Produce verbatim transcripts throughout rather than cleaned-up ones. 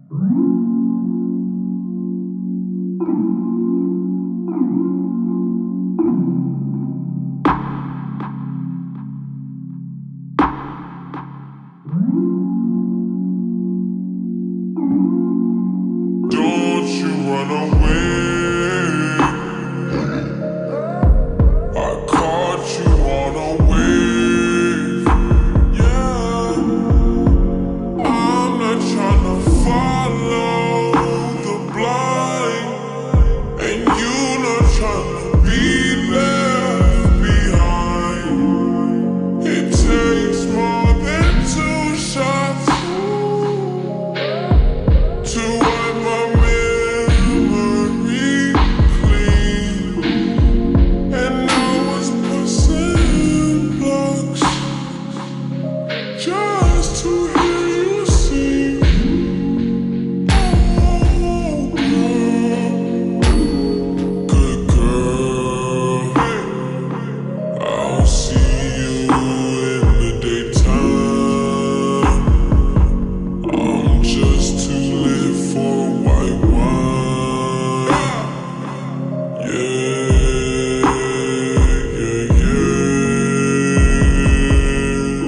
Don't you run away. I caught you on a wave. Yeah, I'm not trying to follow the blind, and you not trying to be left behind. It takes more than two shots to wipe my memory clean, and I was pushing blocks just to hear you sing. Oh, girl, good girl, I'll see you in the daytime. I'm just too lit for white wine. Yeah, yeah, yeah.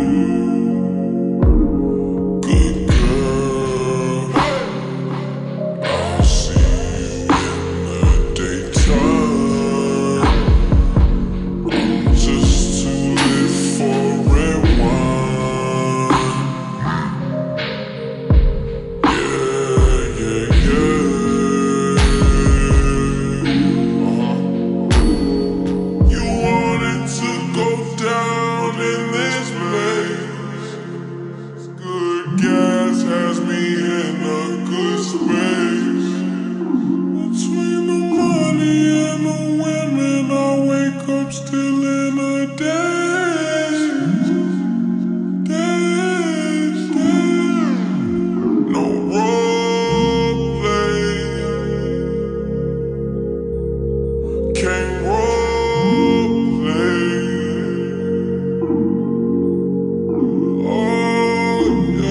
Good girl, I'll see you in the daytime. I'm just too lit for red wine. Yeah, yeah, yeah. Uh-huh. You wanted to go down in this place. Good gas has me in a good space. Between the money and the women, I wake up still in a daze. Daze, daze. No role play. Can't role play. Oh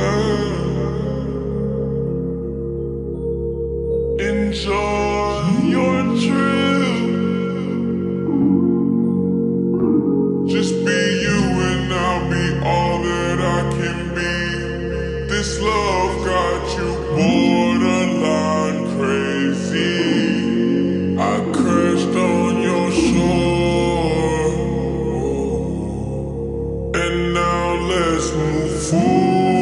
yeah. Enjoy your trip. Just be you and I'll be all that I can be. This love got you borderline crazy. I crashed on your shore, and now let's move forward.